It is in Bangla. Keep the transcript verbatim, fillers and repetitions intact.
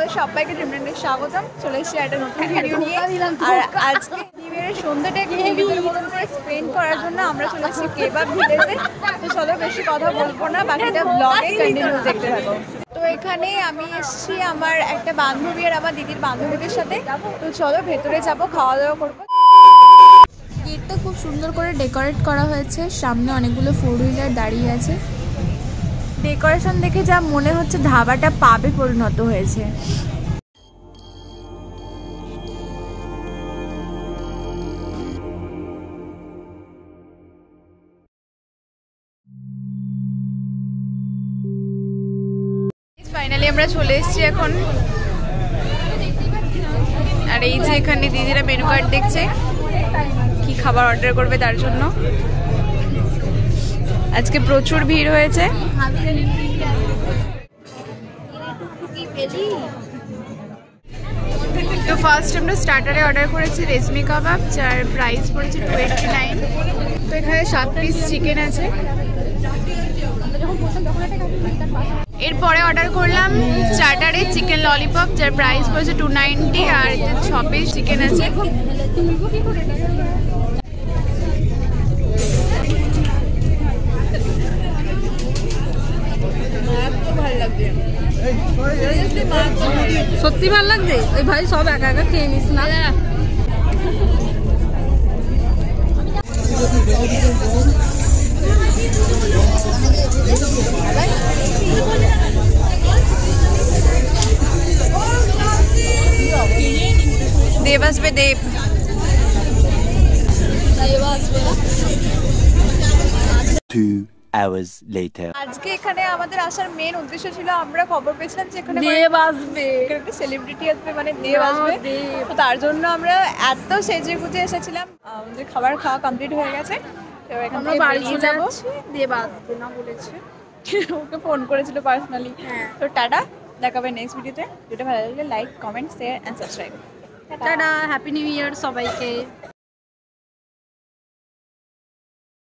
তোমাদের সবাইকে ড্রিমল্যান্ডে স্বাগতম। চলে এসেছি একটা নতুন ভিডিও নিয়ে। আর আজকে নিউ ইয়ারের সন্ধ্যাটা একটু নিজেদের মতন করে স্পেন্ড করার জন্য আমরা চলে এসেছি কেবাব ভিলেজে। তো চলো বেশি কথা বলবো না, বাকিটা ব্লগে কন্টিনিউ দেখতে থাকো। তো এখানে আমি এসেছি আমার একটা বান্ধবী আর আমার দিদির বান্ধবীদের সাথে। তো চলো ভেতরে যাবো, খাওয়া দাওয়া করবো। গেটটা খুব সুন্দর করে ডেকোরেট করা হয়েছে, সামনে অনেকগুলো ফোর হুইলার দাঁড়িয়ে আছে। ডেকোরেশন দেখে যা মনে হচ্ছে ধাবাটা পাবে পরিণত হয়েছে। ফাইনালি আমরা চলে এসেছি এখন। আর এই যে এখানে দিদিরা মেনু কার্ড দেখছে কি খাবার অর্ডার করবে তার জন্য। আজকে প্রচুর ভিড় হয়েছে। তো ফার্স্ট আমরা স্টার্টারে অর্ডার করেছি রেশমি কাবাব, যার প্রাইস পড়েছে টু এইটটি নাইন। তো এখানে সাত পিস চিকেন আছে। এরপরে অর্ডার করলাম স্টার্টারে চিকেন ললিপপ, যার প্রাইস পড়েছে টু নাইনটি। আর ছ পিস চিকেন আছে। সত্যি ভালো লাগছে। ওই ভাই সব একা একা খেয়ে নিস না। দেব আসবে, দেব Two hours later. আজকে এখানে আমাদের আসার মেন উদ্দেশ্য ছিল, আমরা খবর পেয়েছিলাম যে এখানে দেব আসবে, একটা সেলিব্রিটি আসবে, মানে দেব আসবে। তো তার জন্য আমরা এত সেজে গুজে এসেছিলাম। আমাদের খাবার খাওয়া কমপ্লিট হয়ে গেছে। তো এখান থেকে বাড়ি যাবো। দেব আসবে না বলেছে, ওকে ফোন করেছিল পার্সোনালি। তো টাটা, দেখাবে নেক্সট ভিডিওতে। ভিডিওটা ভালো লাগলে like, comment, share and subscribe. টাটা, হ্যাপি নিউ ইয়ার সবাইকে।